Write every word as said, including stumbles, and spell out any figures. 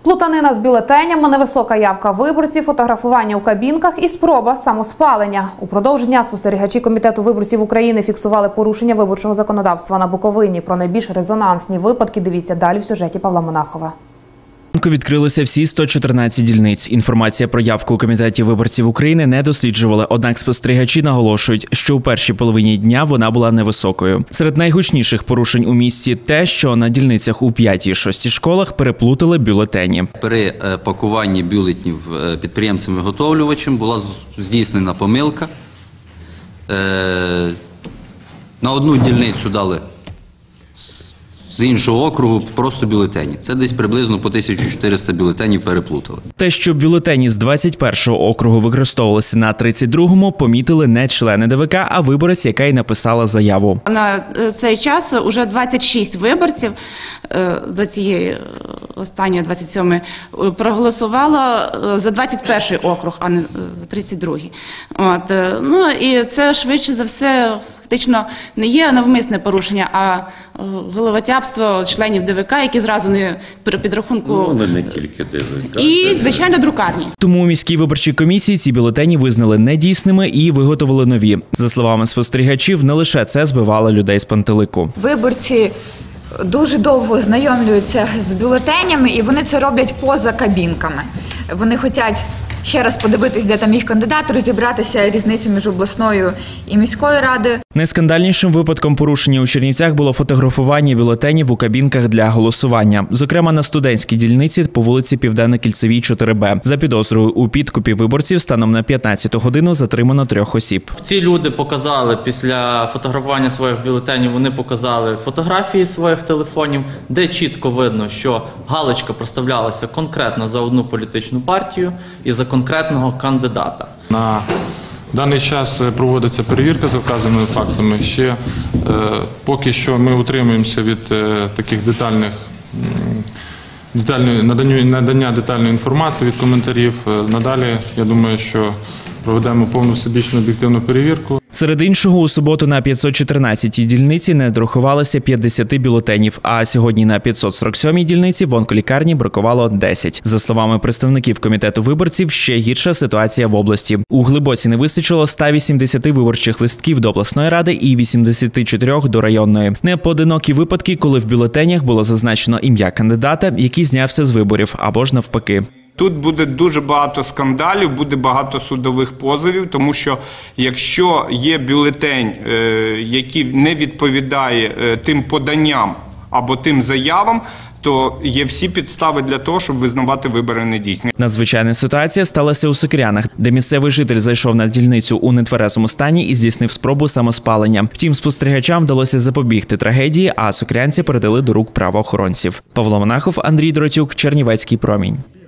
Плутанина з бюлетенями, невисока явка виборців, фотографування у кабінках і спроба самоспалення. У продовж дня спостерігачі Комітету виборців України фіксували порушення виборчого законодавства на Буковині. Про найбільш резонансні випадки дивіться далі в сюжеті Павла Монахова. Відкрилися всі сто чотирнадцять дільниць. Інформація про явку у Комітеті виборців України не досліджували, однак спостерігачі наголошують, що у першій половині дня вона була невисокою. Серед найгучніших порушень у місті те, що на дільницях у п'ятій-шостій школах переплутали бюлетені. При пакуванні бюлетенів підприємцем-виготовлювачем була здійснена помилка. На одну дільницю дали з іншого округу просто бюлетені. Це десь приблизно по тисячу чотириста бюлетенів переплутали. Те, що бюлетені з двадцять першого округу використовувалися на тридцять другому, помітили не члени ДВК, а виборець, яка й написала заяву. На цей час уже двадцять шість виборців до цієї останньої двадцять сьомої проголосувало за двадцять перший округ, а не за тридцять другий. От. Ну і це швидше за все фактично не є навмисне порушення, а головотяпство членів ДВК, які зразу не при підрахунку. Ну, не тільки ДВК. І, звичайно, друкарні. Тому у міській виборчій комісії ці бюлетені визнали недійсними і виготовили нові. За словами спостерігачів, не лише це збивало людей з пантелику. Виборці дуже довго знайомлюються з бюлетенями, і вони це роблять поза кабінками. Вони хочуть ще раз подивитись, де там їх кандидат, розібратися різницю між обласною і міською радою. Найскандальнішим випадком порушення у Чернівцях було фотографування бюлетенів у кабінках для голосування. Зокрема, на студентській дільниці по вулиці Південно-Кільцевій, чотири Б. За підозрою у підкупі виборців станом на п'ятнадцяту годину затримано трьох осіб. Ці люди показали після фотографування своїх бюлетенів, вони показали фотографії своїх телефонів, де чітко видно, що галочка проставлялася конкретно за одну політичну партію і за конкретного кандидата. На даний час проводиться перевірка за вказаними фактами. Ще е, поки що ми утримуємося від е, таких детальних детальної, надання, надання детальної інформації від коментарів. Е, надалі, я думаю, що проведемо повну всебічну об'єктивну перевірку. Серед іншого, у суботу на п'ятсот чотирнадцятій дільниці не дорахувалося п'ятдесят бюлетенів, а сьогодні на п'ятсот сорок сьомій дільниці в онколікарні бракувало десять. За словами представників Комітету виборців, ще гірша ситуація в області. У Глибоці не вистачило ста вісімдесяти виборчих листків до обласної ради і вісімдесят чотири до районної. Непоодинокі випадки, коли в бюлетенях було зазначено ім'я кандидата, який знявся з виборів, або ж навпаки. Тут буде дуже багато скандалів, буде багато судових позовів, тому що якщо є бюлетень, який не відповідає тим поданням або тим заявам, то є всі підстави для того, щоб визнавати вибори недійсними. Надзвичайна ситуація сталася у Сокирянах, де місцевий житель зайшов на дільницю у нетверезому стані і здійснив спробу самоспалення. Втім, спостерігачам вдалося запобігти трагедії, а сокирянці передали до рук правоохоронців. Павло Монахов, Андрій Дротюк, Чернівецький промінь.